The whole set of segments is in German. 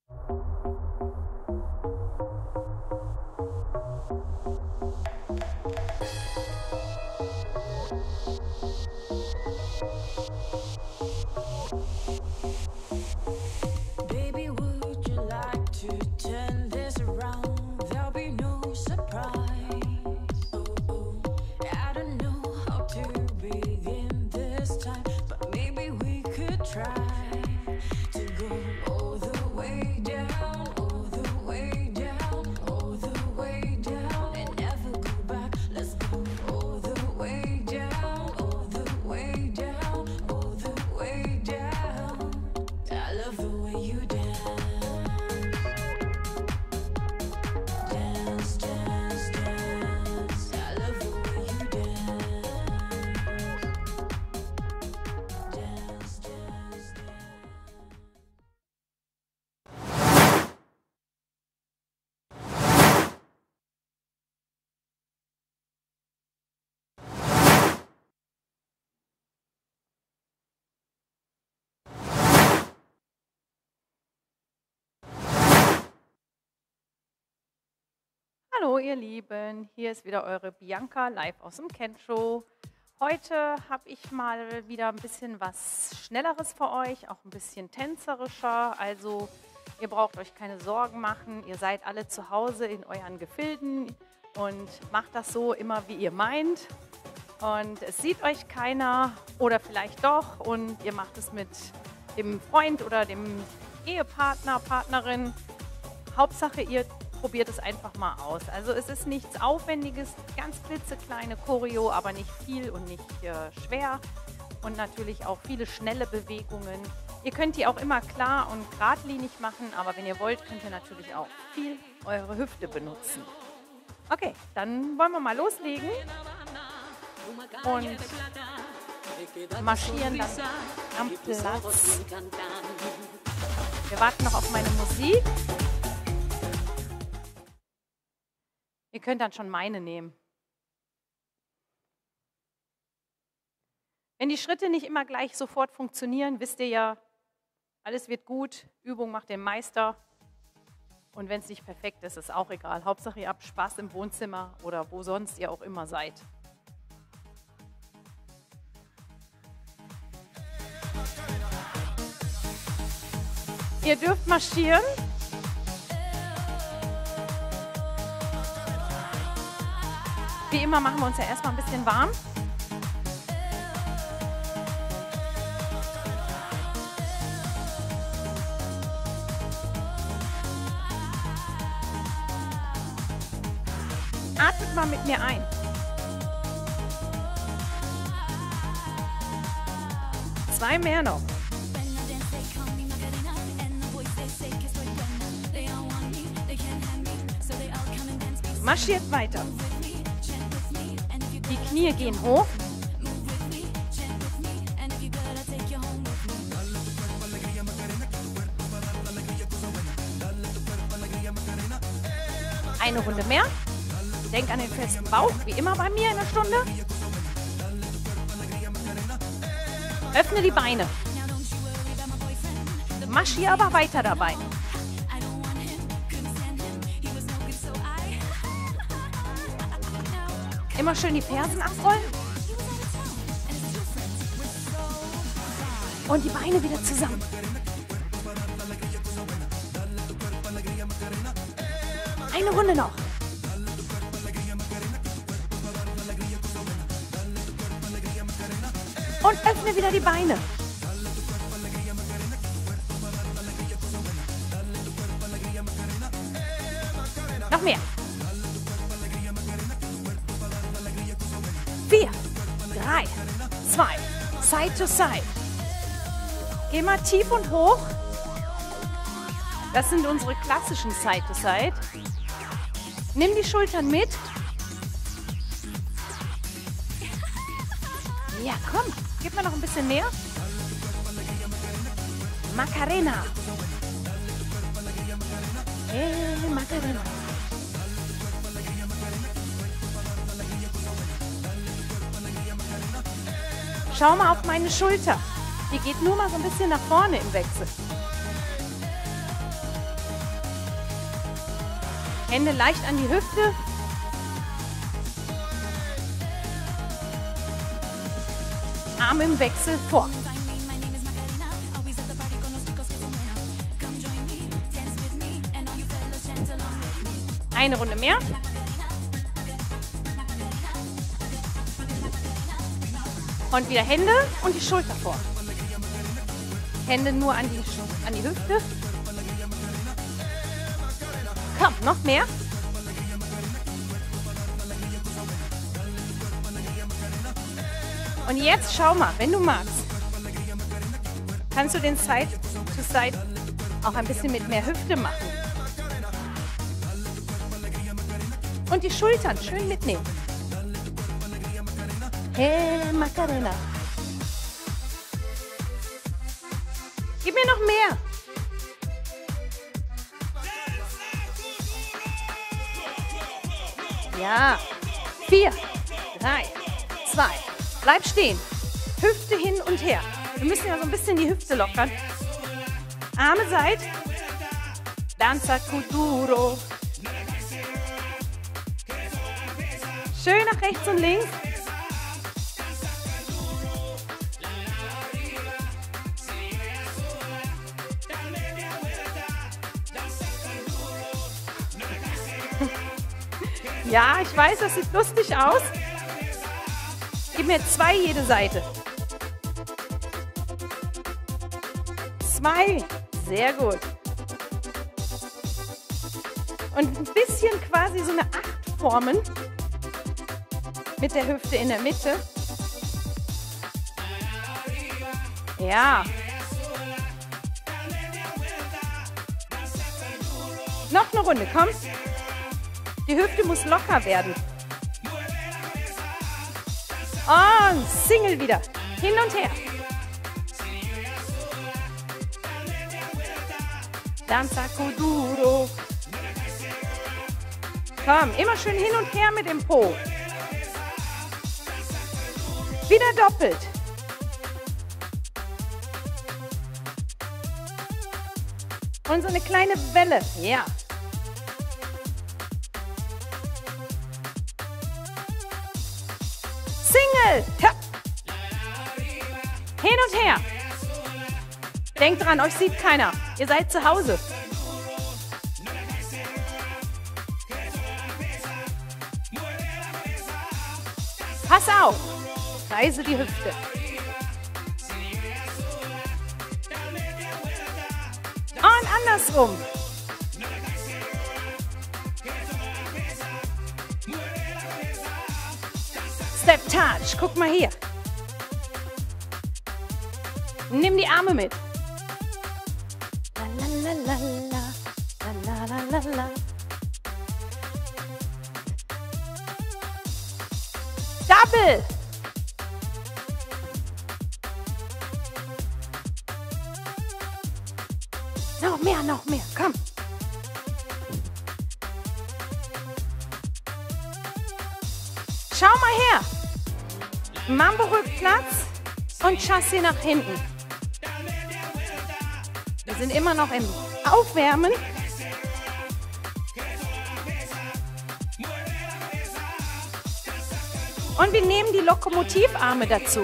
Hallo ihr Lieben, hier ist wieder eure Bianca live aus dem Kensho. Heute habe ich mal wieder ein bisschen was Schnelleres für euch, auch ein bisschen tänzerischer. Also ihr braucht euch keine Sorgen machen, ihr seid alle zu Hause in euren Gefilden und macht das so immer, wie ihr meint. Und es sieht euch keiner oder vielleicht doch und ihr macht es mit dem Freund oder dem Ehepartner, Partnerin. Hauptsache ihr probiert es einfach mal aus. Also es ist nichts Aufwendiges, ganz klitzekleine Choreo, aber nicht viel und nicht schwer. Und natürlich auch viele schnelle Bewegungen. Ihr könnt die auch immer klar und geradlinig machen, aber wenn ihr wollt, könnt ihr natürlich auch viel eure Hüfte benutzen. Okay, dann wollen wir mal loslegen und marschieren dann am Platz. Wir warten noch auf meine Musik. Ihr könnt dann schon meine nehmen. Wenn die Schritte nicht immer gleich sofort funktionieren, wisst ihr ja, alles wird gut, Übung macht den Meister. Und wenn es nicht perfekt ist, ist auch egal. Hauptsache ihr habt Spaß im Wohnzimmer oder wo sonst ihr auch immer seid. Ihr dürft marschieren. Wie immer machen wir uns ja erstmal ein bisschen warm. Atmet mal mit mir ein. Zwei mehr noch. Marschiert weiter. Die Knie gehen hoch. Eine Runde mehr. Denk an den festen Bauch, wie immer bei mir in der Stunde. Öffne die Beine. Marschier aber weiter dabei. Immer schön die Fersen abrollen. Und die Beine wieder zusammen. Eine Runde noch. Und öffne wieder die Beine. Noch mehr. 4, 3, 2, Side to Side. Geh mal tief und hoch. Das sind unsere klassischen Side to Side. Nimm die Schultern mit. Ja, komm, gib mir noch ein bisschen mehr. Macarena. Hey, Macarena. Schau mal auf meine Schulter. Die geht nur mal so ein bisschen nach vorne im Wechsel. Hände leicht an die Hüfte. Arme im Wechsel vor. Eine Runde mehr. Und wieder Hände und die Schulter vor. Hände nur an die Hüfte. Komm, noch mehr. Und jetzt schau mal, wenn du magst, kannst du den Side to Side auch ein bisschen mit mehr Hüfte machen. Und die Schultern schön mitnehmen. Hey, Macarena. Gib mir noch mehr. Ja. 4, 3, 2. Bleib stehen. Hüfte hin und her. Wir müssen ja so ein bisschen die Hüfte lockern. Arme seit. Danza Kuduro. Schön nach rechts und links. Ja, ich weiß, das sieht lustig aus. Gib mir 2 jede Seite. 2. Sehr gut. Und ein bisschen quasi so eine 8 formen. Mit der Hüfte in der Mitte. Ja. Noch eine Runde, komm. Die Hüfte muss locker werden. Und Single wieder. Hin und her. Danza Kuduro. Komm, immer schön hin und her mit dem Po. Wieder doppelt. Und so eine kleine Welle. Ja. Single. Ja. Hin und her. Denkt dran, euch sieht keiner. Ihr seid zu Hause. Pass auf. Kreise die Hüfte. Und andersrum. Step Touch. Guck mal hier. Nimm die Arme mit. La la la la la la la la. Double. Noch mehr, komm. Schau mal her. Mambo Rückplatz und Chassé nach hinten. Wir sind immer noch im Aufwärmen. Und wir nehmen die Lokomotivarme dazu.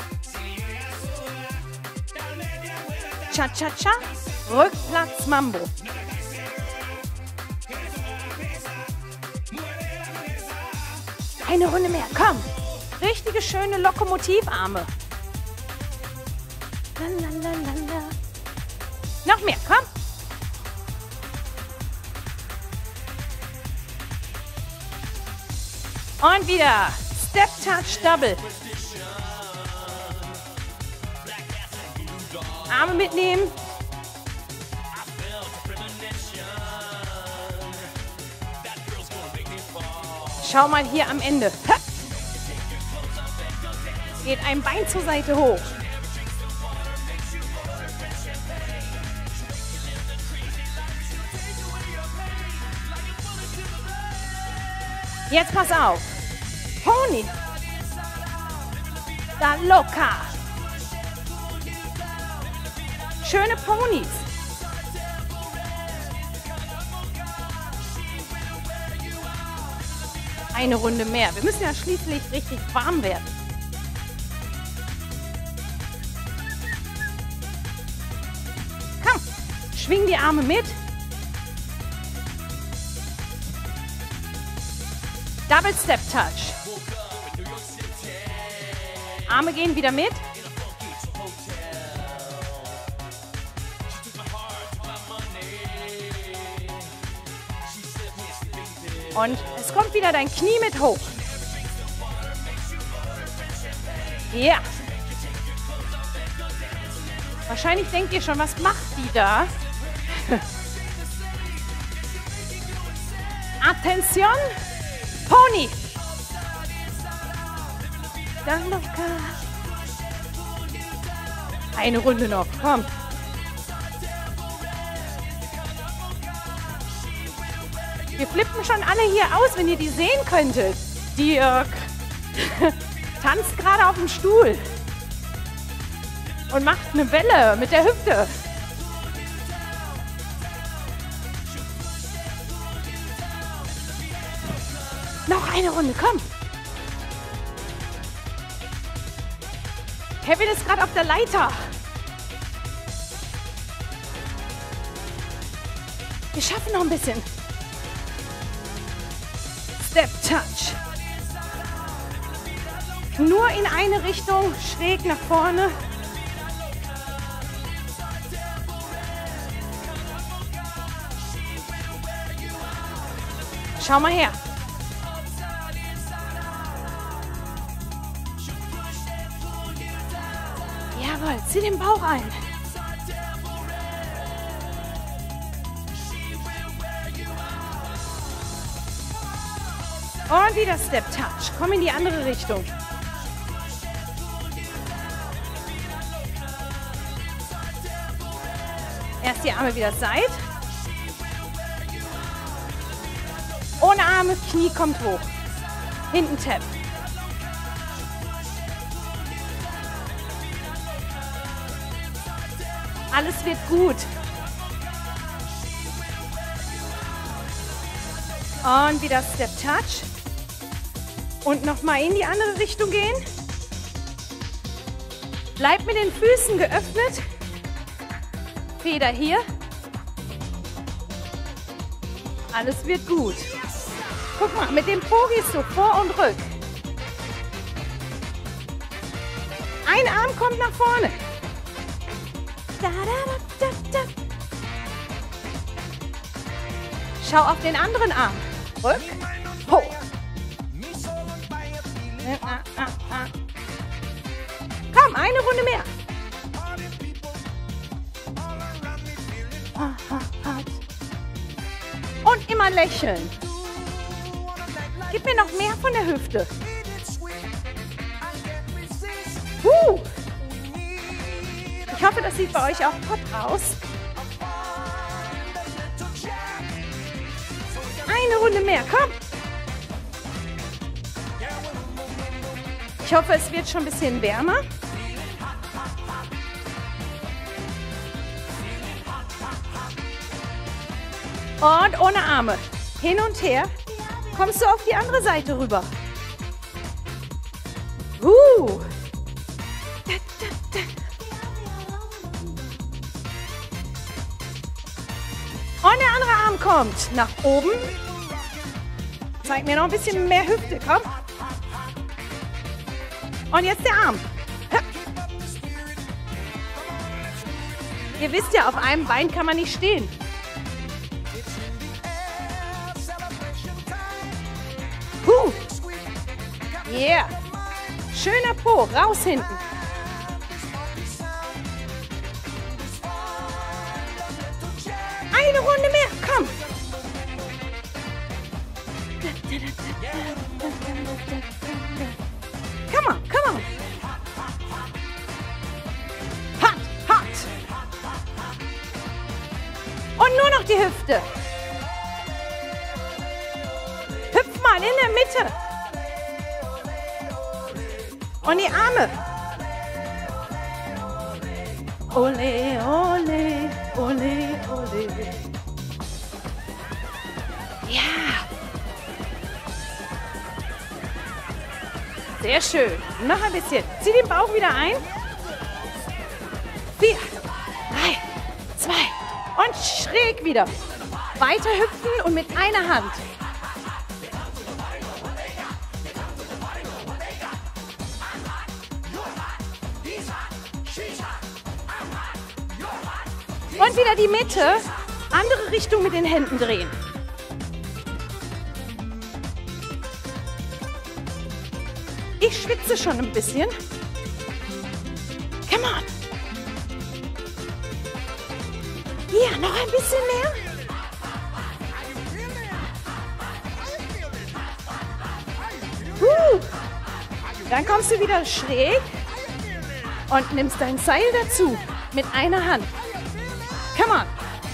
Cha-cha-cha. Rückplatz Mambo. Eine Runde mehr, komm. Richtige schöne Lokomotivarme. Lalalala. Noch mehr, komm. Und wieder Step Touch Double. Arme mitnehmen. Schau mal hier am Ende. Geht ein Bein zur Seite hoch. Jetzt pass auf. Pony. Da locker. Schöne Ponys. Eine Runde mehr. Wir müssen ja schließlich richtig warm werden. Komm, schwing die Arme mit. Double Step Touch. Arme gehen wieder mit. Und es kommt wieder dein Knie mit hoch. Ja. Wahrscheinlich denkt ihr schon, was macht die da? Attention, Pony. Dann locker. Eine Runde noch, komm. Wir flippen schon alle hier aus, wenn ihr die sehen könntet. Dirk tanzt gerade auf dem Stuhl und macht eine Welle mit der Hüfte. Noch eine Runde, komm. Kevin ist gerade auf der Leiter. Wir schaffen noch ein bisschen. Step Touch. Nur in eine Richtung, schräg nach vorne. Schau mal her. Jawohl, zieh den Bauch ein. Und wieder Step Touch. Komm in die andere Richtung. Erst die Arme wieder Seit. Ohne Arme, Knie kommt hoch. Hinten Tap. Alles wird gut. Und wieder Step Touch. Und nochmal in die andere Richtung gehen. Bleib mit den Füßen geöffnet. Feder hier. Alles wird gut. Guck mal, mit dem Po gehst du vor und rück. Ein Arm kommt nach vorne. Da, da, da, da. Schau auf den anderen Arm. Rück, hoch. Komm, eine Runde mehr. Und immer lächeln. Gib mir noch mehr von der Hüfte. Ich hoffe, das sieht bei euch auch top aus. Eine Runde mehr, komm. Ich hoffe, es wird schon ein bisschen wärmer. Und ohne Arme. Hin und her. Kommst du auf die andere Seite rüber. Und der andere Arm kommt nach oben. Zeig mir noch ein bisschen mehr Hüfte, komm. Und jetzt der Arm. Ihr wisst ja, auf einem Bein kann man nicht stehen. Yeah. Schöner Po, raus hinten. Eine Runde mehr, komm. Come on, come on. Hart, hart. Und nur noch die Hüfte. Hüpf mal in der Mitte. Und die Arme. Ole, ole, ole, ole. Ja. Sehr schön. Noch ein bisschen. Zieh den Bauch wieder ein. 4, 3, 2 und schräg wieder. Weiter hüpfen und mit einer Hand. Und wieder die Mitte. Andere Richtung mit den Händen drehen. Ich schwitze schon ein bisschen. Come on. Hier, noch ein bisschen mehr. Dann kommst du wieder schräg und nimmst dein Seil dazu mit einer Hand. Come on.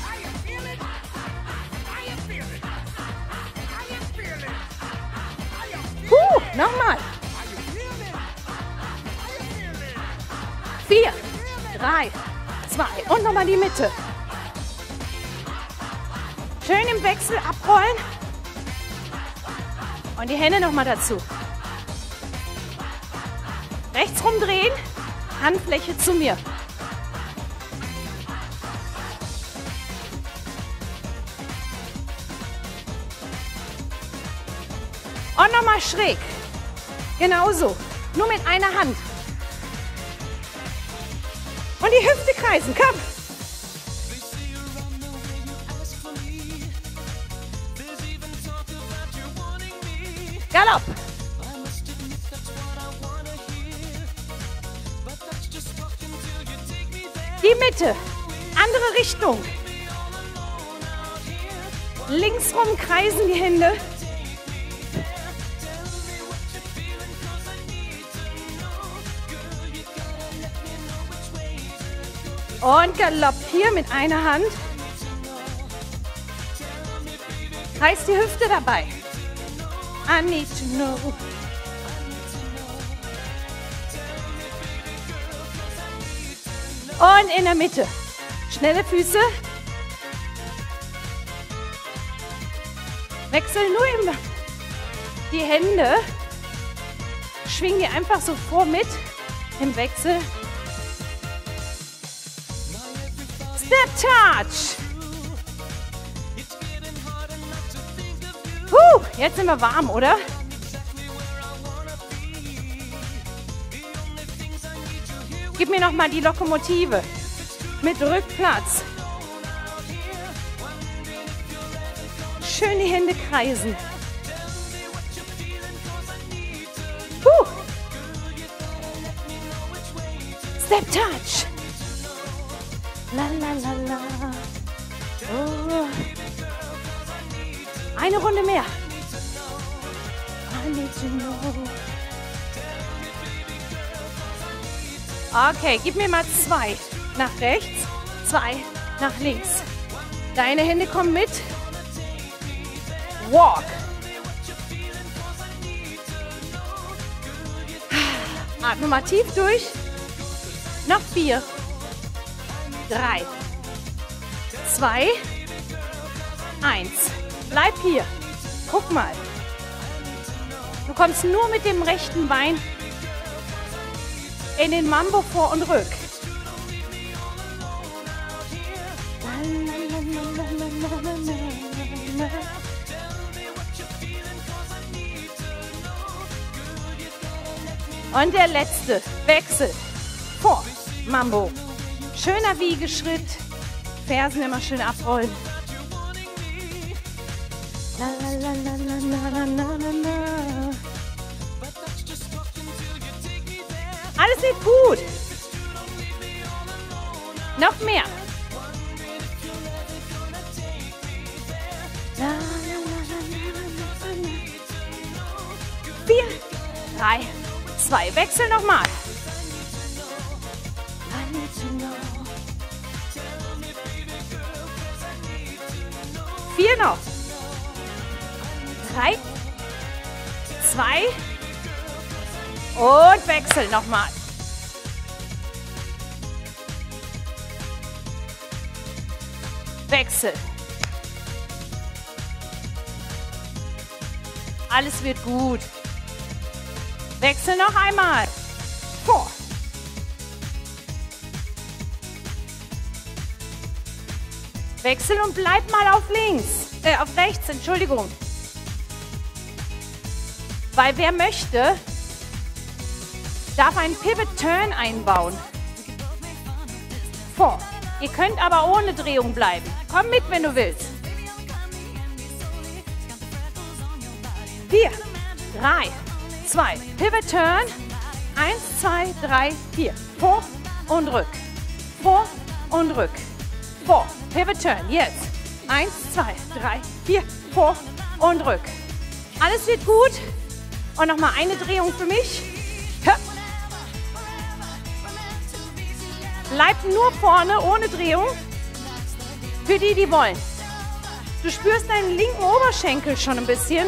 Nochmal. 4, 3, 2 und nochmal die Mitte. Schön im Wechsel abrollen. Und die Hände nochmal dazu. Rechts rumdrehen, Handfläche zu mir. Und nochmal schräg. Genauso. Nur mit einer Hand. Und die Hüfte kreisen. Komm. Galopp. Die Mitte. Andere Richtung. Links rum kreisen die Hände. Und Galopp hier mit einer Hand. Reiß die Hüfte dabei. I need to know. Und in der Mitte. Schnelle Füße. Wechsel nur immer die Hände. Schwing die einfach so vor mit im Wechsel. Step Touch. Jetzt sind wir warm, oder? Gib mir noch mal die Lokomotive mit Rückplatz. Schön die Hände kreisen. Step Touch. La la la la. Oh. Eine Runde mehr. I need to know. Okay, gib mir mal 2 nach rechts, 2 nach links. Deine Hände kommen mit. Walk. Atme mal tief durch. Noch 4, 3, 2, 1. Bleib hier. Guck mal. Du kommst nur mit dem rechten Bein in den Mambo vor und rück. Und der letzte Wechsel. Vor, Mambo. Schöner Wiegeschritt. Fersen immer schön abrollen. La, la, la, la, la, la, la, la, la. Alles sieht gut. Noch mehr. La, la, la, la, la, la. 4, 3, 2. Wechsel nochmal. 4 noch. 3, 2 und Wechsel nochmal. Wechsel. Alles wird gut. Wechsel noch einmal. Vor. Wechsel und bleib mal auf auf rechts, Entschuldigung. Weil wer möchte, darf einen Pivot Turn einbauen. Vor. Ihr könnt aber ohne Drehung bleiben. Komm mit, wenn du willst. 4, 3, 2, Pivot Turn. 1, 2, 3, 4. Vor und rück. Vor und rück. Vor. Pivot Turn. Jetzt. 1, 2, 3, 4. Vor und rück. Alles wird gut. Und nochmal eine Drehung für mich. Bleibt nur vorne, ohne Drehung. Für die, die wollen. Du spürst deinen linken Oberschenkel schon ein bisschen.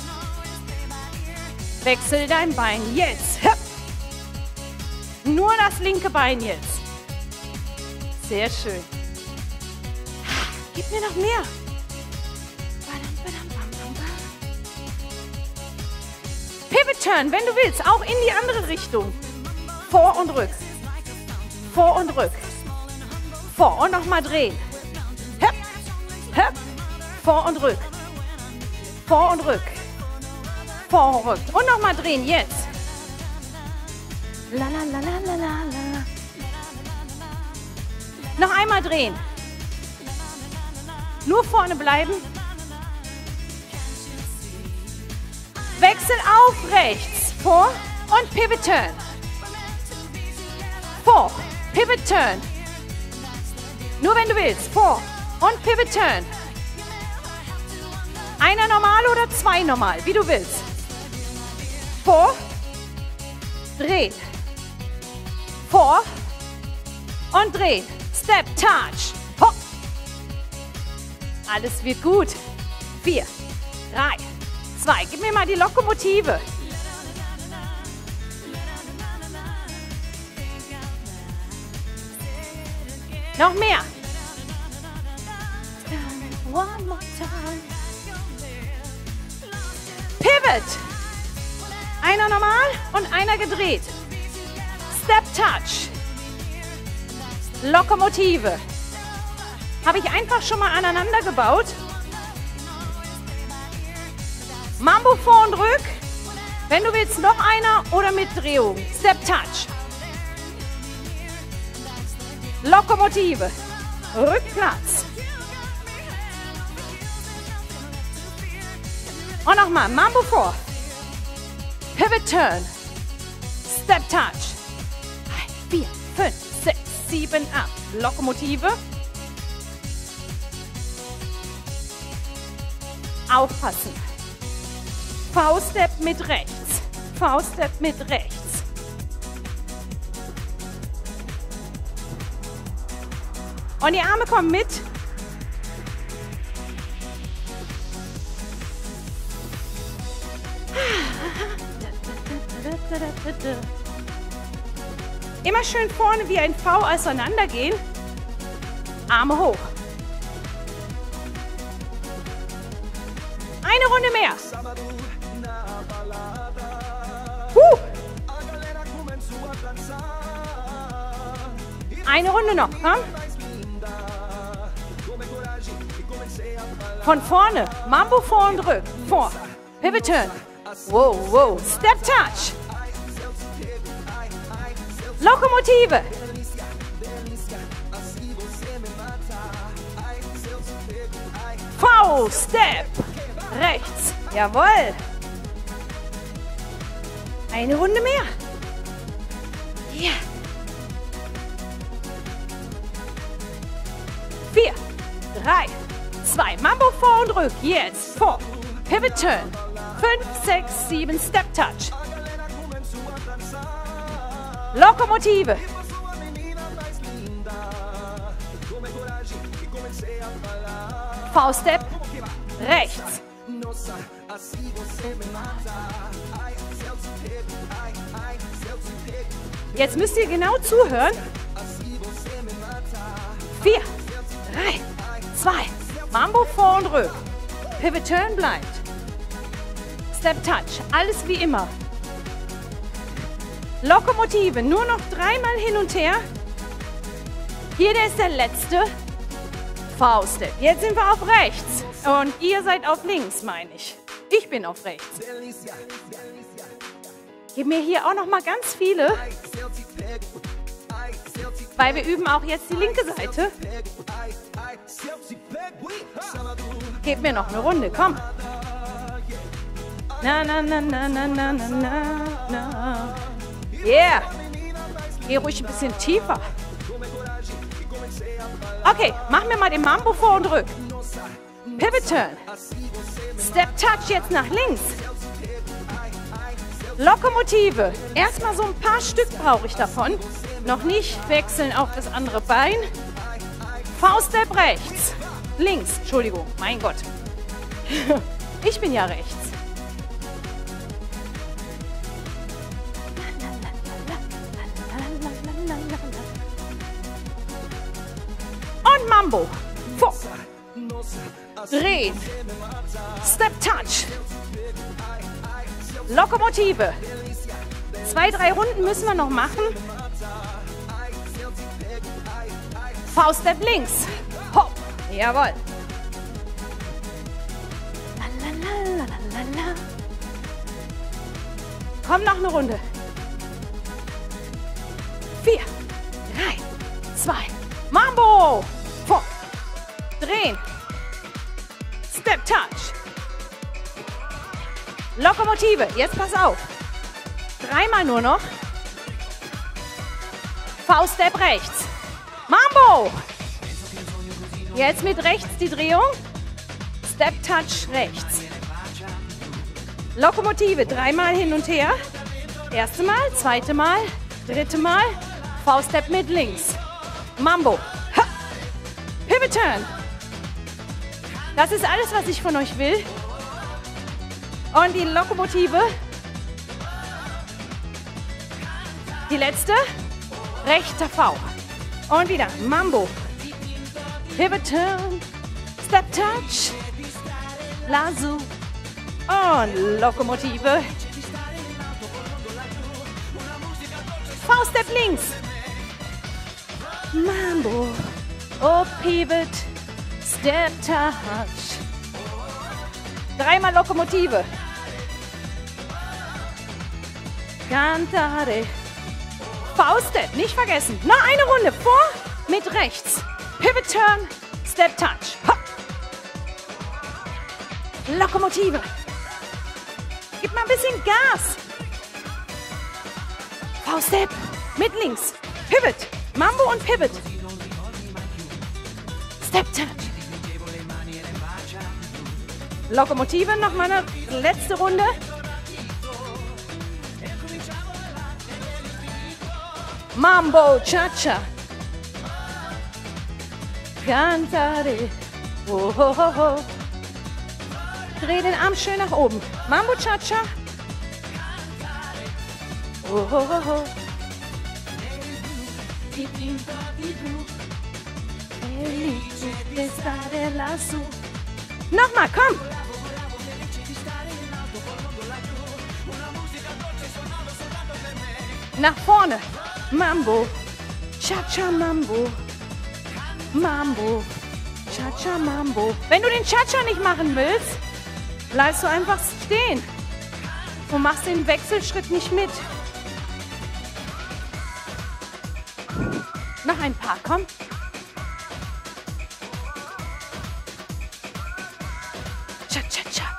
Wechsel dein Bein jetzt. Nur das linke Bein jetzt. Sehr schön. Gib mir noch mehr. Pivot Turn, wenn du willst, auch in die andere Richtung. Vor und rück. Vor und rück. Vor und nochmal drehen. Hüpp, hüpp. Vor und rück. Vor und rück. Vor und rück. Und nochmal drehen, jetzt. La, la, la, la, la, la. Noch einmal drehen. Nur vorne bleiben. Wechsel auf rechts. Vor und Pivot Turn. Vor. Pivot Turn. Nur wenn du willst. Vor und Pivot Turn. Einer normal oder zwei normal, wie du willst. Vor. Drehen. Vor und drehen. Step, Touch. Hopp. Alles wird gut. 4, 3, 2. Gib mir mal die Lokomotive. Noch mehr. One more time. Pivot. Einer normal und einer gedreht. Step Touch. Lokomotive. Habe ich einfach schon mal aneinander gebaut. Mambo vor und rück. Wenn du willst, noch einer oder mit Drehung. Step Touch. Lokomotive. Rückplatz. Und nochmal. Mambo vor. Pivot Turn. Step Touch. 4, 5, 6, 7, 8. Lokomotive. Aufpassen. V-Step mit rechts. V-Step mit rechts. Und die Arme kommen mit. Immer schön vorne wie ein V auseinandergehen. Arme hoch. Eine Runde mehr. Eine Runde noch, komm. Von vorne. Mambo vor und rück. Vor. Pivot Turn. Wow, wow. Step Touch. Lokomotive. V. Step. Rechts. Jawohl. Eine Runde mehr. Ja. 4, 3, 2. Mambo vor und rück. Jetzt. Vor. Pivot Turn. 5, 6, 7. Step Touch. Lokomotive. V-Step. Rechts. Jetzt müsst ihr genau zuhören. 4, 3, 2. Mambo vor und rück. Pivot Turn bleibt. Step Touch. Alles wie immer. Lokomotive, nur noch 3-mal hin und her. Hier, der ist der letzte. V-Step. Jetzt sind wir auf rechts. Und ihr seid auf links, meine ich. Ich bin auf rechts. Gib mir hier auch noch mal ganz viele. Weil wir üben auch jetzt die linke Seite. Gib mir noch eine Runde, komm. Na, na, na, na, na, na, na, na. Yeah. Geh ruhig ein bisschen tiefer. Okay, mach mir mal den Mambo vor und rück. Pivot Turn. Step Touch jetzt nach links. Lokomotive. Erstmal so ein paar Stück brauche ich davon. Noch nicht wechseln auf das andere Bein. V-Step rechts. Links, Entschuldigung, mein Gott. Ich bin ja rechts. Und Mambo. Vor. Drehen. Step Touch. Lokomotive. 2, 3 Runden müssen wir noch machen. V-Step links. Hopp. Jawohl. Komm, noch eine Runde. 4, 3, 2. Mambo. Vor. Drehen. Step Touch. Lokomotive. Jetzt pass auf. 3-mal nur noch. V-Step rechts. Mambo. Jetzt mit rechts die Drehung. Step Touch rechts. Lokomotive. 3-mal hin und her. Erste Mal, zweite Mal, dritte Mal. V-Step mit links. Mambo. Ha. Pivot Turn. Das ist alles, was ich von euch will. Und die Lokomotive. Die letzte. Rechter V. Und wieder Mambo. Pivot Turn. Step Touch. Lasso. Und Lokomotive. V-Step links. Mambo. Oh, Pivot. Step Touch. 3-mal Lokomotive. Cantare. V-Step, nicht vergessen. Noch eine Runde vor, mit rechts. Pivot Turn, Step Touch. Hopp. Lokomotive. Gib mal ein bisschen Gas. V-Step, mit links. Pivot, Mambo und Pivot. Step Touch. Lokomotive, noch mal eine letzte Runde. Mambo, Cha-Cha. Cantare. Oh, ho, ho, ho. Dreh den Arm schön nach oben. Mambo, Cha-Cha. Oh, ho, ho, ho. Nochmal, komm. Nach vorne. Mambo. Cha-Cha Mambo. Mambo. Cha-Cha Mambo. Wenn du den Cha-Cha nicht machen willst, bleibst du einfach stehen und machst den Wechselschritt nicht mit. Noch ein paar, komm. Cha-Cha-Cha.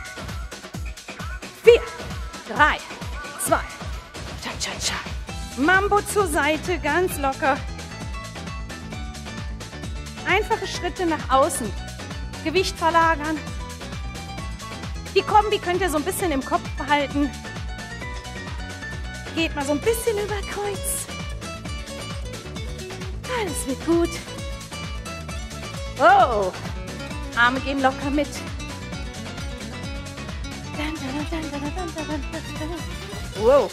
4, 3, 2. Cha-Cha-Cha. Mambo zur Seite, ganz locker. Einfache Schritte nach außen. Gewicht verlagern. Die Kombi könnt ihr so ein bisschen im Kopf behalten. Geht mal so ein bisschen über Kreuz. Alles wird gut. Oh, Arme gehen locker mit. Wow.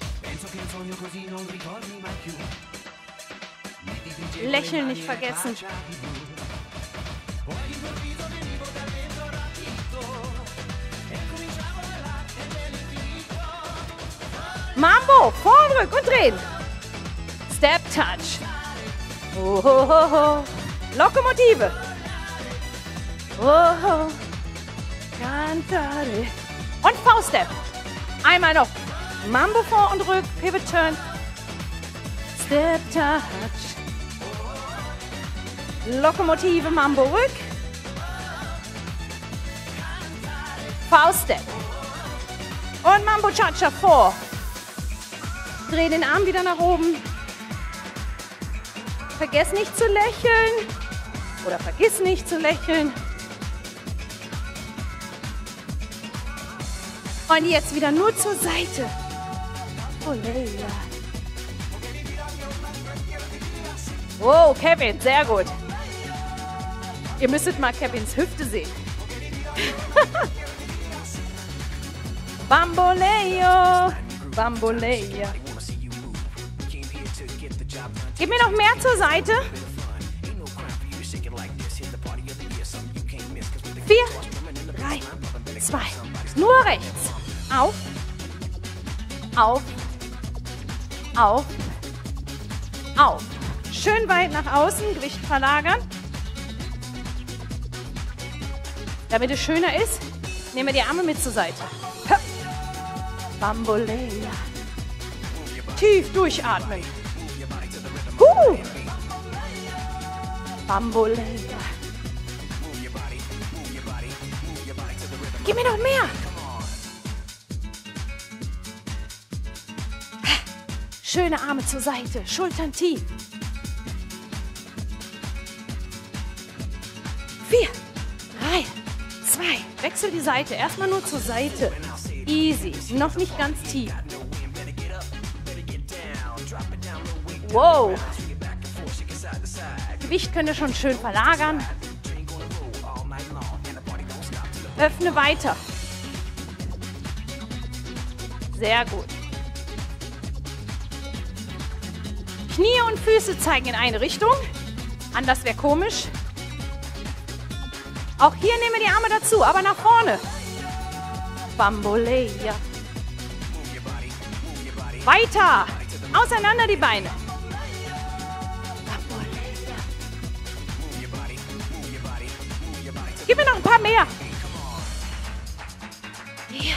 Lächeln nicht vergessen. Mambo, Vorrück und drehen. Step Touch. Oh, ho, ho, ho. Lokomotive. Oh, ho. Cantare. Und V-Step. Einmal noch. Mambo vor und rück, Pivot Turn. Step Touch. Lokomotive, Mambo rück. V-Step. Und Mambo Cha-Cha vor. Dreh den Arm wieder nach oben. Vergiss nicht zu lächeln. Oder vergiss nicht zu lächeln. Und jetzt wieder nur zur Seite. Oleia. Wow, Kevin, sehr gut. Ihr müsstet mal Kevins Hüfte sehen. Bamboleo, Bambolea. Gib mir noch mehr zur Seite. 4, 3, 2. Nur rechts. Auf, auf, auf, auf. Schön weit nach außen, Gewicht verlagern. Damit es schöner ist, nehmen wir die Arme mit zur Seite. Bambolea. Tief durchatmen. Bambolea. Gib mir noch mehr. Schöne Arme zur Seite, Schultern tief. 4, 3, 2. Wechsel die Seite. Erstmal nur zur Seite. Easy. Noch nicht ganz tief. Wow. Gewicht könnt ihr schon schön verlagern. Öffne weiter. Sehr gut. Knie und Füße zeigen in eine Richtung. Anders wäre komisch. Auch hier nehmen wir die Arme dazu, aber nach vorne. Bambolea. Weiter. Auseinander die Beine. Bambolea. Gib mir noch ein paar mehr. Yeah.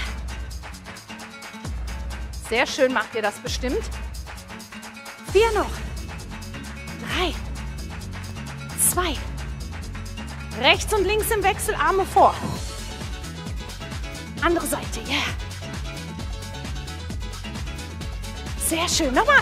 Sehr schön macht ihr das bestimmt. 4 noch. 3, 2. Rechts und links im Wechsel, Arme vor. Andere Seite, ja. Yeah. Sehr schön, nochmal.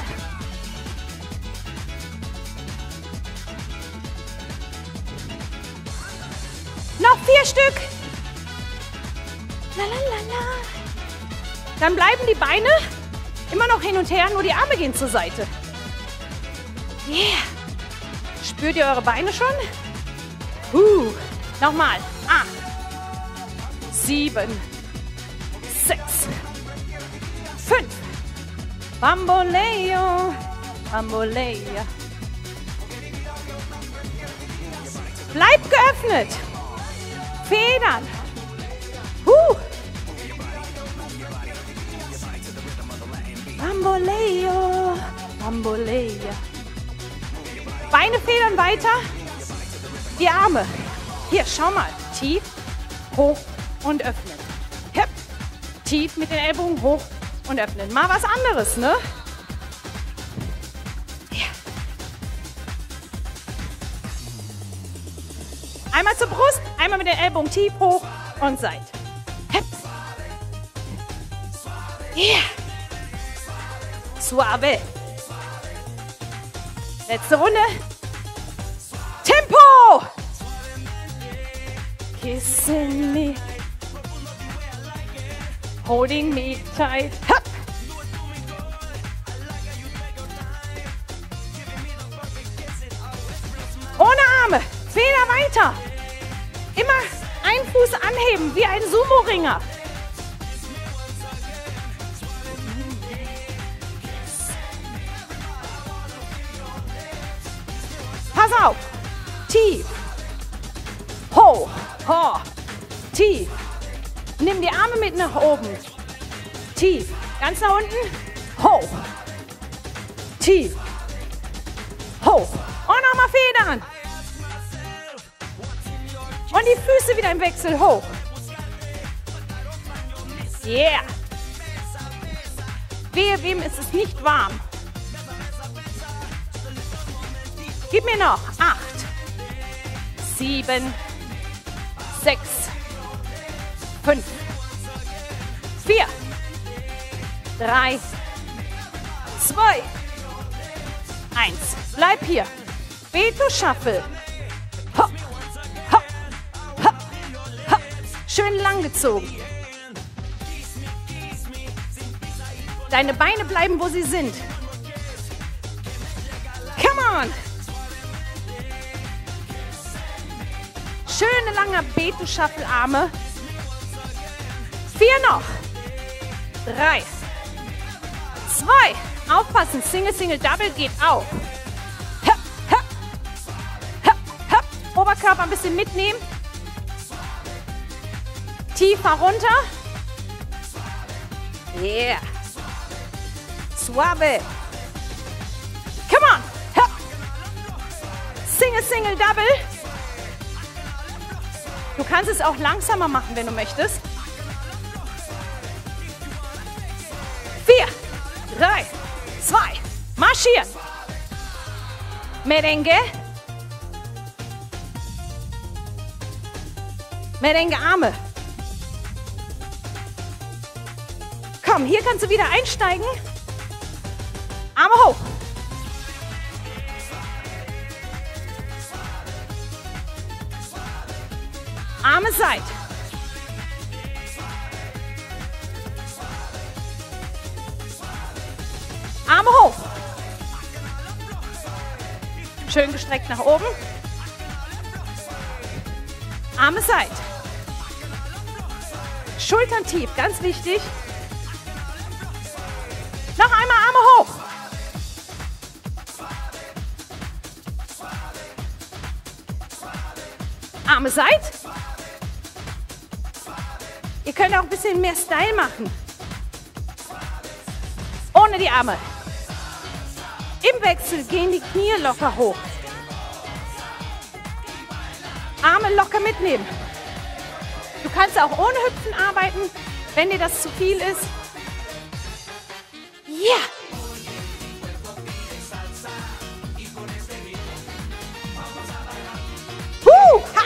Noch 4 Stück. La, la, la, la. Dann bleiben die Beine immer noch hin und her, nur die Arme gehen zur Seite. Yeah. Spürt ihr eure Beine schon? Nochmal. 8, 7, 6, 5. Bamboleo, Bambolea. Bleibt geöffnet. Federn. Bamboleo, Bambolea. Beine federn weiter. Die Arme. Hier, schau mal. Tief, hoch und öffnen. Hip. Tief mit den Ellbogen hoch und öffnen. Mal was anderes, ne? Ja. Einmal zur Brust, einmal mit den Ellbogen tief, hoch und Seite. Hip. Yeah. Suave. Letzte Runde. Tempo! Kissing me. Holding me tight. Hup. Ohne Arme. Feder weiter. Immer einen Fuß anheben, wie ein Sumo-Ringer. Pass auf. Tief. Hoch. Hoch. Tief. Nimm die Arme mit nach oben. Tief. Ganz nach unten. hoch, tief, hoch. Und nochmal Federn. Und die Füße wieder im Wechsel hoch. Yeah. Wehe, wem ist es nicht warm? Gib mir noch 8, 7, 6, 5, 4, 3, 2, 1. Bleib hier. Beto Shuffle. Hopp, hopp, hopp, hopp. Schön lang gezogen. Deine Beine bleiben, wo sie sind. Come on. Schöne lange Beto Shuffle Arme. 4 noch. 3, 2. Aufpassen. Single, Single, Double geht auch. Hopp, hopp, hopp, hopp. Oberkörper ein bisschen mitnehmen. Tiefer runter. Yeah. Suave. Come on. Hopp. Single, Single, Double. Du kannst es auch langsamer machen, wenn du möchtest. 4, 3, 2, marschieren. Merengue. Merengue Arme. Komm, hier kannst du wieder einsteigen. Arme hoch. Arme seit. Arme hoch. Schön gestreckt nach oben. Arme seit. Schultern tief, ganz wichtig. Noch einmal Arme hoch. Arme seit. Ihr könnt auch ein bisschen mehr Style machen. Ohne die Arme. Im Wechsel gehen die Knie locker hoch. Arme locker mitnehmen. Du kannst auch ohne Hüpfen arbeiten, wenn dir das zu viel ist. Ja! Ha!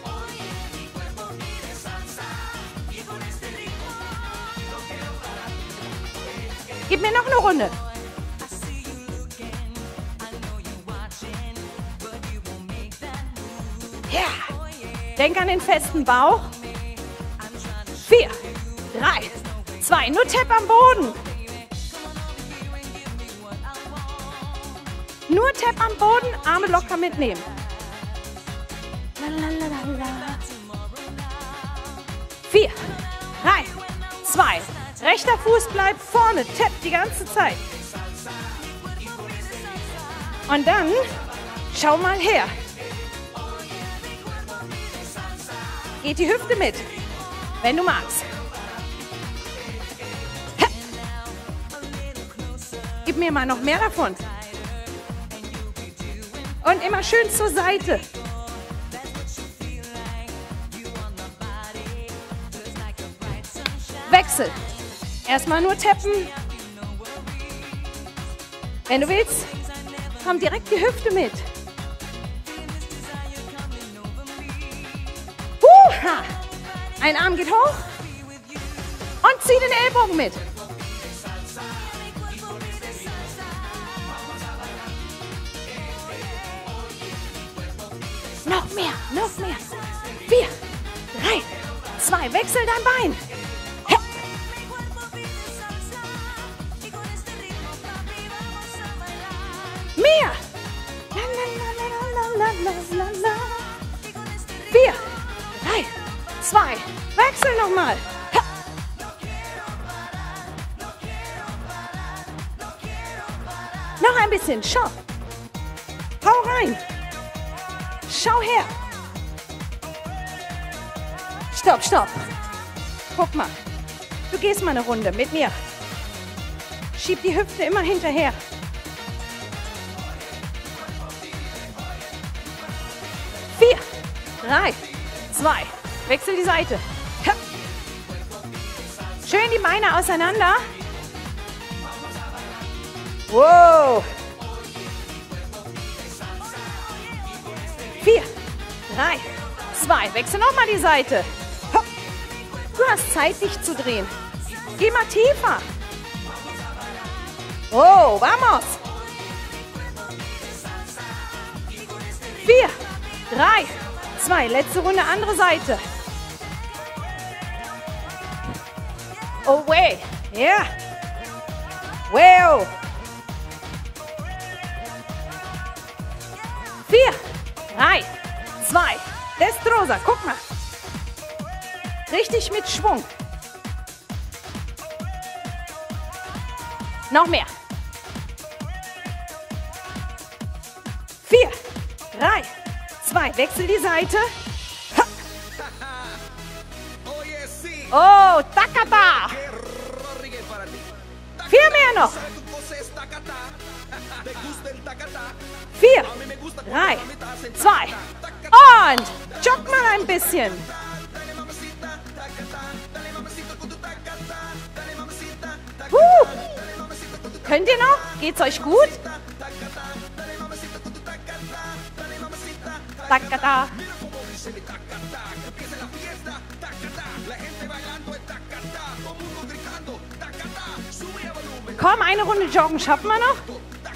Gib mir noch eine Runde. Ja! Denk an den festen Bauch. 4, 3, 2, nur Tap am Boden. Nur Tap am Boden, Arme locker mitnehmen. 4, 3, 2, rechter Fuß bleibt vorne, Tap die ganze Zeit. Und dann, schau mal her. Geht die Hüfte mit, wenn du magst. Gib mir mal noch mehr davon. Und immer schön zur Seite. Wechsel. Erstmal nur tappen. Wenn du willst, komm direkt die Hüfte mit. Ein Arm geht hoch und zieh den Ellbogen mit. Noch mehr, noch mehr. 4, 3, 2, wechsel dein Bein. Mehr. 4, 3, 2, wechsel nochmal. Noch ein bisschen, schau. Hau rein. Schau her. Stopp, stopp. Guck mal. Du gehst mal eine Runde mit mir. Schieb die Hüfte immer hinterher. 4, 3, 2, wechsel die Seite. Schön die Beine auseinander. Wow. 4, 3, 2, wechsel nochmal die Seite. Du hast Zeit, dich zu drehen. Geh mal tiefer. Oh, vamos. 4, 3, 2, letzte Runde, andere Seite. Oh, way. Yeah. Wow. 4, 3, 2, Destrosa, guck mal. Richtig mit Schwung. Noch mehr. 4, 3, 2, wechsel die Seite. Ha. Oh, Takata. 4 mehr noch. 4, 3, 2 und joggt mal ein bisschen. Könnt ihr noch? Geht's euch gut? Takata. Komm, eine Runde joggen schaffen wir noch.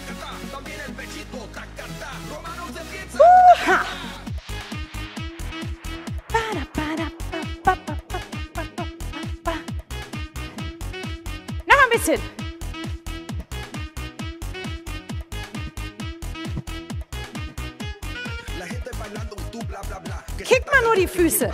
Noch ein bisschen. Kick mal nur die Füße.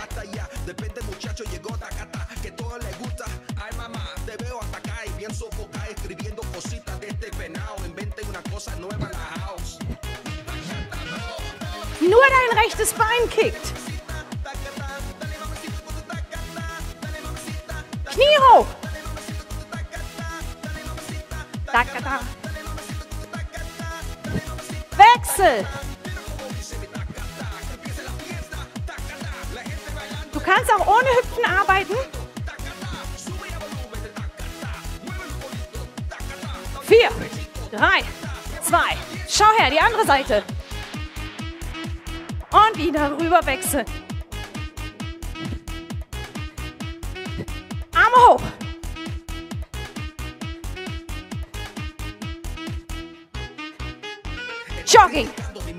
Nur dein rechtes Bein kickt. Knie hoch. Takata. Wechsel. Du kannst auch ohne Hüpfen arbeiten. 4, 3, 2. Schau her, die andere Seite. Und wieder rüber wechseln. Arme hoch. Jogging.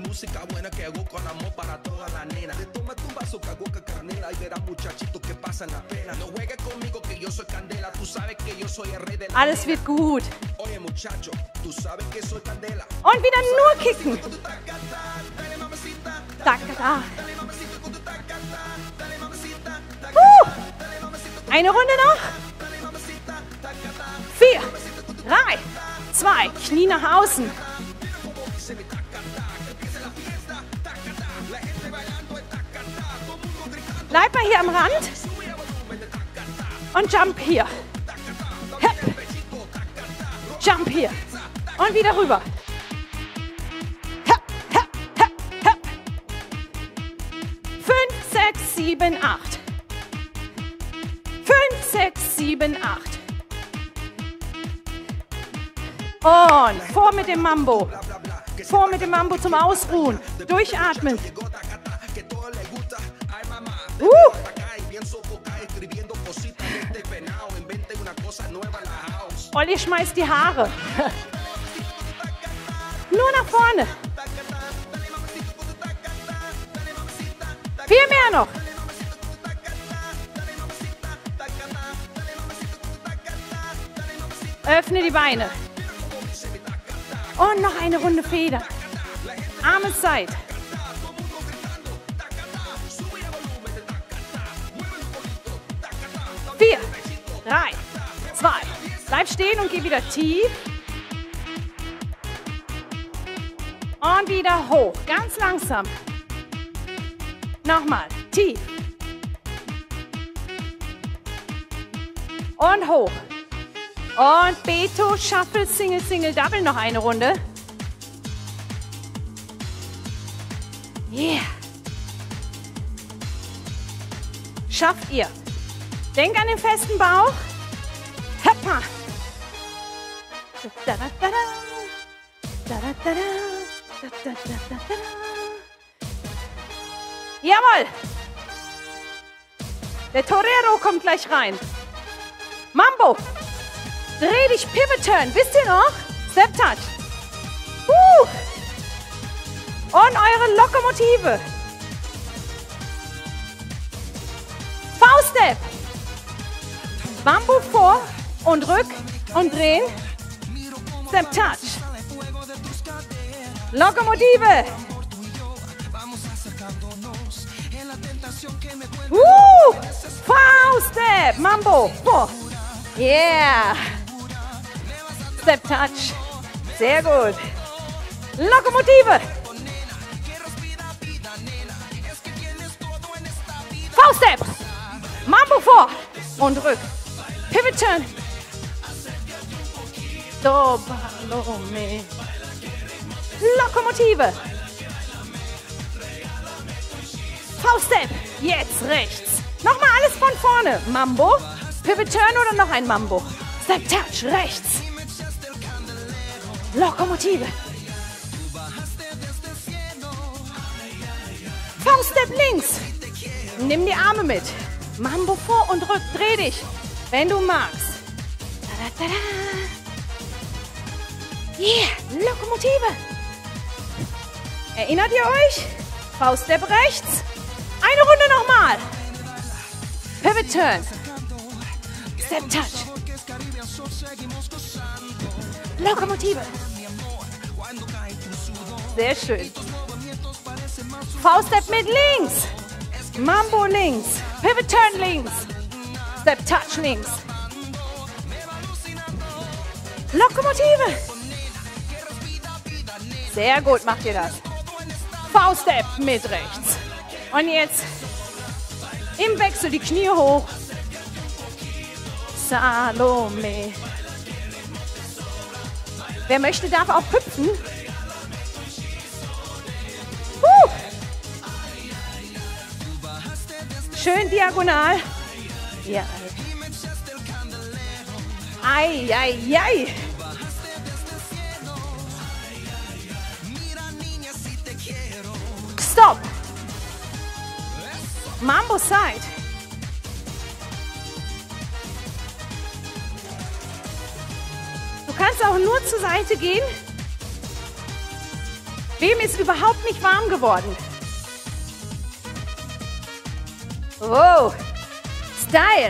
Alles wird gut. Und wieder nur kicken. Takata. Eine Runde noch. 4, 3, 2. Knie nach außen. Bleib mal hier am Rand. Und jump hier. Hep. Jump hier. Und wieder rüber. Hep, hep, hep, hep. 5, 6, 7, 8. 5, 6, 7, 8. Und vor mit dem Mambo. Vor mit dem Mambo zum Ausruhen. Durchatmen. Olli schmeißt die Haare. Nur nach vorne. 4 mehr noch. Öffne die Beine. Und noch eine Runde Feder. Arme Side. 4, 3, 2. Bleib stehen und geh wieder tief. Und wieder hoch. Ganz langsam. Nochmal. Tief. Und hoch. Und Beto, Shuffle, Single, Single, Double. Noch eine Runde. Yeah. Schafft ihr. Denk an den festen Bauch. Hoppa. Da, da, da, da. Da, da, da, da. Da, da, da, da, da. Jawohl. Der Torero kommt gleich rein. Mambo. Dreh dich, Pivot Turn. Wisst ihr noch? Step Touch. Und eure Lokomotive. V-Step. Mambo vor und rück und drehen. Step Touch. Lokomotive. V-Step. Mambo vor. Yeah. Step Touch. Sehr gut. Lokomotive. V-Step. Mambo vor und rück. Pivot Turn. Dobalome. Lokomotive. V-Step. Jetzt rechts. Nochmal alles von vorne. Mambo. Pivot Turn oder noch ein Mambo. Step Touch rechts. Lokomotive. V-Step links. Nimm die Arme mit. Mambo vor und rück. Dreh dich, wenn du magst. Da, da, da, da. Yeah, Lokomotive. Erinnert ihr euch? V-Step rechts. Eine Runde nochmal. Pivot Turn. Step Touch. Lokomotive. Sehr schön. V-Step mit links. Mambo links. Pivot Turn links. Step Touch links. Lokomotive. Sehr gut macht ihr das. V-Step mit rechts. Und jetzt im Wechsel die Knie hoch. Salome. Wer möchte, darf auch hüpfen. Schön diagonal. Ja. Ei, ei, ei. Stop. Mambo Side. Du kannst auch nur zur Seite gehen. Wem ist überhaupt nicht warm geworden? Oh, Style.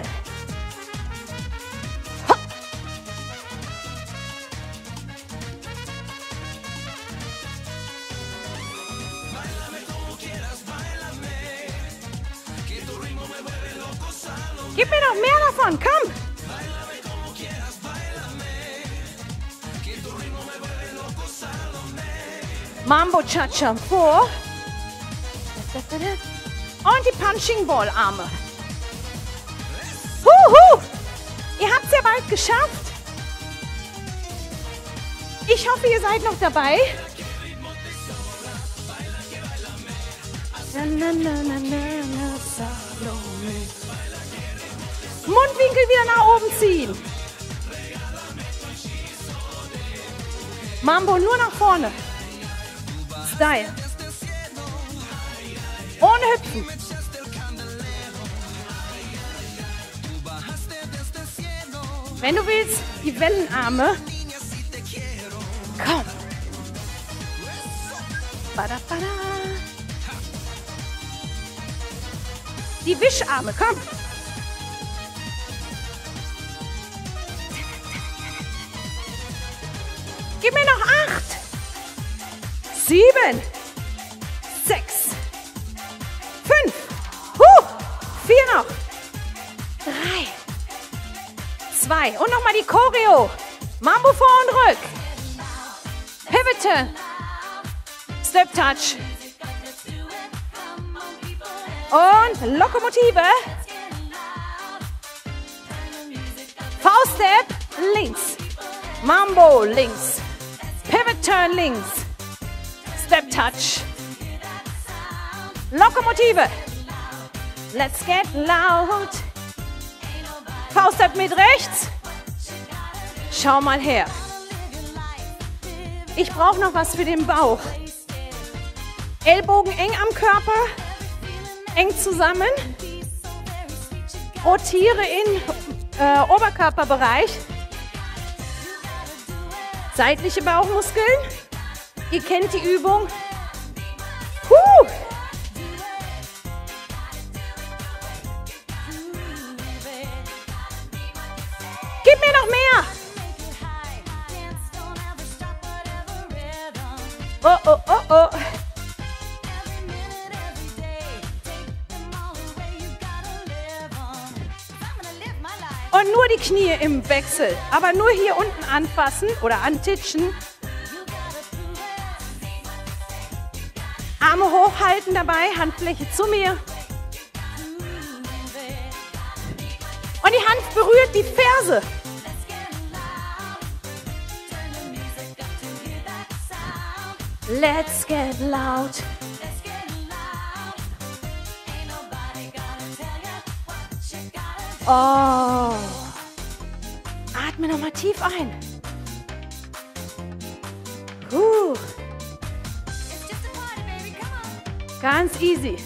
Hopp. Gib mir noch mehr davon, komm. Mambo Cha-Cha vor. Und die Punching Ball Arme. Ihr habt es ja bald geschafft. Ich hoffe, ihr seid noch dabei. Mundwinkel wieder nach oben ziehen. Mambo nur nach vorne. Style. Ohne Hüpfen. Wenn du willst, die Wellenarme. Komm. Bada, bada. Die Wischarme, komm. Gib mir noch 8, 7, 6, 5, 4 noch, 3, 2 und nochmal die Choreo. Mambo vor und rück. Pivot. Step Touch. Und Lokomotive. V-Step. links. Mambo, links. Pivot Turn, links. Step Touch. Lokomotive. Let's get loud. Fauststep mit rechts. Schau mal her. Ich brauche noch was für den Bauch. Ellbogen eng am Körper, eng zusammen. Rotiere in Oberkörperbereich. Seitliche Bauchmuskeln. Ihr kennt die Übung. Gib mir noch mehr. Oh, oh, oh, oh. Und nur die Knie im Wechsel, aber nur hier unten anfassen oder antitschen. Arme hochhalten dabei, Handfläche zu mir. Und die Hand berührt die Ferse. Let's get loud. Oh. Atme nochmal tief ein. Ganz easy.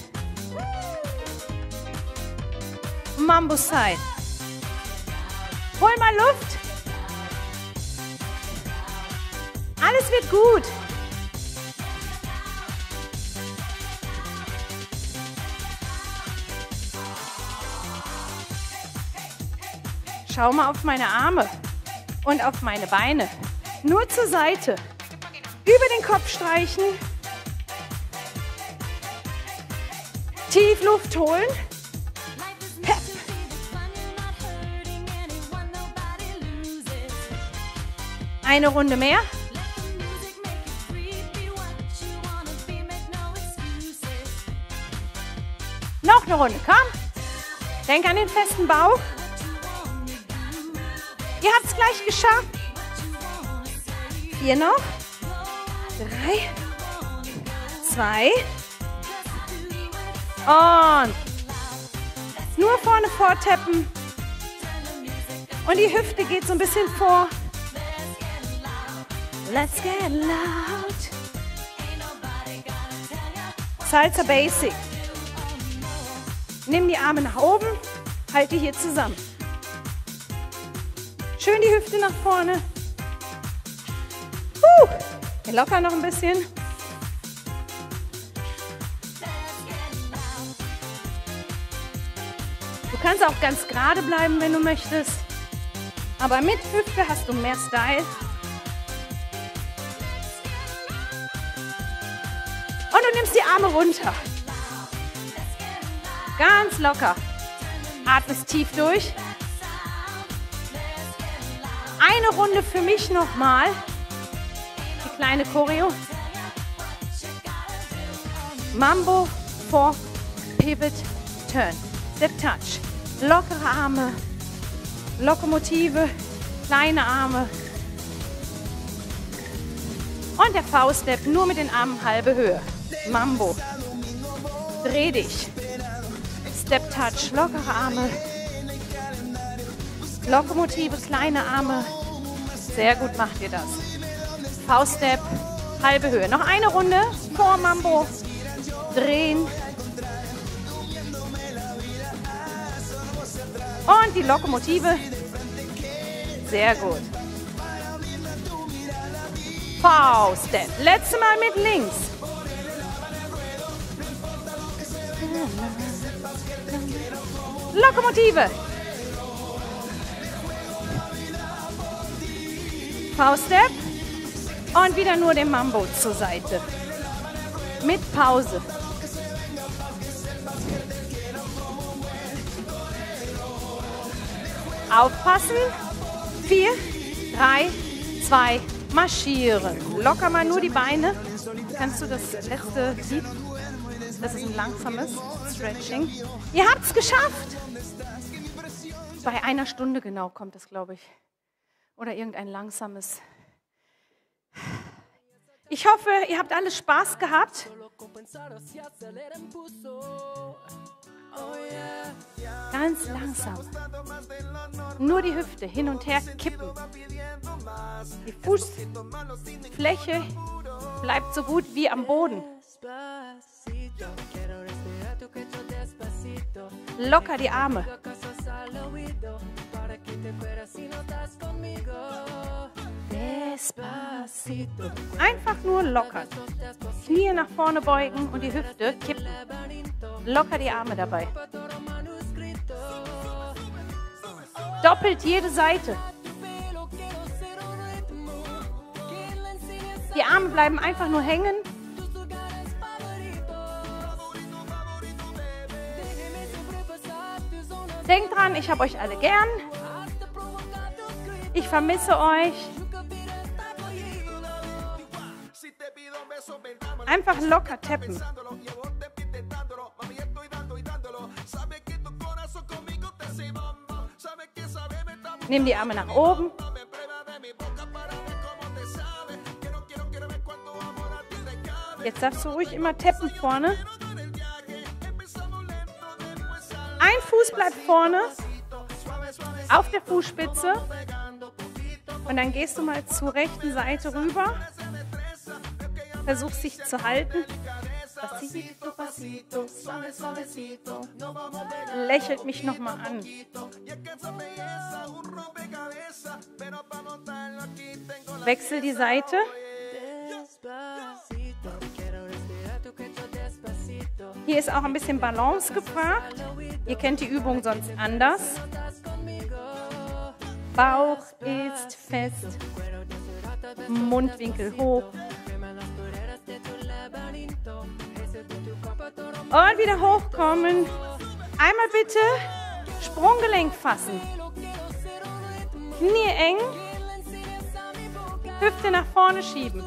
Mambo Side. Hol mal Luft. Alles wird gut. Schau mal auf meine Arme und auf meine Beine. Nur zur Seite. Über den Kopf streichen. Tief Luft holen. Hep. Eine Runde mehr. Noch eine Runde, komm. Denk an den festen Bauch. Ihr habt es gleich geschafft. 4 noch. 3, 2. Und nur vorne vortappen. Und die Hüfte geht so ein bisschen vor. Let's get loud. Salsa Basic. Nimm die Arme nach oben, halte hier zusammen. Schön die Hüfte nach vorne. Locker noch ein bisschen. Du kannst auch ganz gerade bleiben, wenn du möchtest. Aber mit Hüfte hast du mehr Style. Und du nimmst die Arme runter. Ganz locker. Atmest tief durch. Eine Runde für mich nochmal. Die kleine Choreo. Mambo, Fork, Pivot, Turn. Step Touch. Lockere Arme. Lokomotive. Kleine Arme. Und der V-Step nur mit den Armen halbe Höhe. Mambo. Dreh dich. Step Touch. Lockere Arme. Lokomotive, kleine Arme. Sehr gut macht ihr das. V-Step, halbe Höhe. Noch eine Runde vor Mambo. Drehen. Und die Lokomotive. Sehr gut. V-Step. Letztes Mal mit links. Lokomotive. V-Step. Und wieder nur den Mambo zur Seite. Mit Pause. Aufpassen. 4, 3, 2, marschieren. Locker mal nur die Beine. Kannst du das letzte Lied? Das ist ein langsames Stretching. Ihr habt es geschafft. Bei 1 Stunde genau kommt es, glaube ich. oder irgendein langsames. Ich hoffe, ihr habt alle Spaß gehabt. Ganz langsam. Nur die Hüfte hin und her kippen. Die Fußfläche bleibt so gut wie am Boden. Locker die Arme. Einfach nur lockern. Knie nach vorne beugen und die Hüfte kippen. Locker die Arme dabei. Doppelt jede Seite. Die Arme bleiben einfach nur hängen. Denkt dran, ich habe euch alle gern. Ich vermisse euch. Einfach locker tappen. Nimm die Arme nach oben. Jetzt darfst du ruhig immer tappen vorne. Ein Fuß bleibt vorne auf der Fußspitze. Und dann gehst du mal zur rechten Seite rüber. Versuchst dich zu halten. Lächelt mich nochmal an. Wechsel die Seite. Hier ist auch ein bisschen Balance gefragt. Ihr kennt die Übung sonst anders. Bauch ist fest. Mundwinkel hoch. Und wieder hochkommen. Einmal bitte Sprunggelenk fassen. Knie eng. Hüfte nach vorne schieben.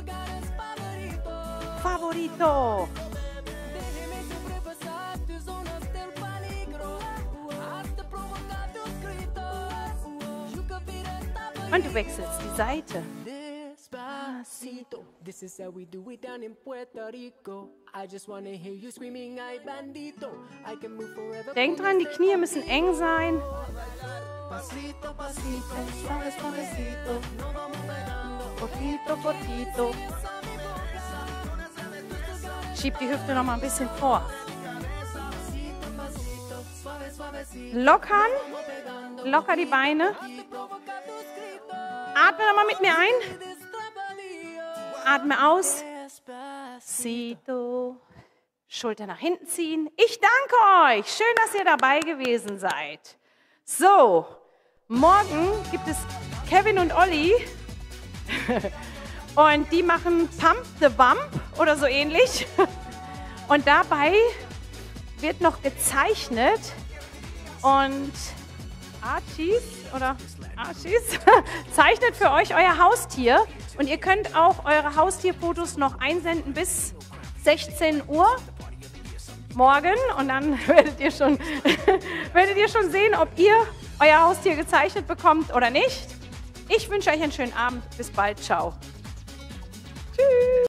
Favorito. Und du wechselst die Seite. This is how we do it down in Puerto Rico. I just wanna hear you screaming, ay bandito. I can move forever. Denkt dran, die Knie müssen eng sein. Pasito, pasito, suave, suavecito. Poquito, poquito. Schieb die Hüfte noch mal ein bisschen vor. Lockern. Locker die Beine. Atme noch mal mit mir ein. Atme aus. Schulter nach hinten ziehen. Ich danke euch. Schön, dass ihr dabei gewesen seid. So, morgen gibt es Kevin und Olli. Und die machen Pump the Bump oder so ähnlich. Und dabei wird noch gezeichnet. Und Archie zeichnet für euch euer Haustier. Und ihr könnt auch eure Haustierfotos noch einsenden bis 16 Uhr morgen. Und dann werdet ihr schon sehen, ob ihr euer Haustier gezeichnet bekommt oder nicht. Ich wünsche euch einen schönen Abend. Bis bald. Ciao. Tschüss.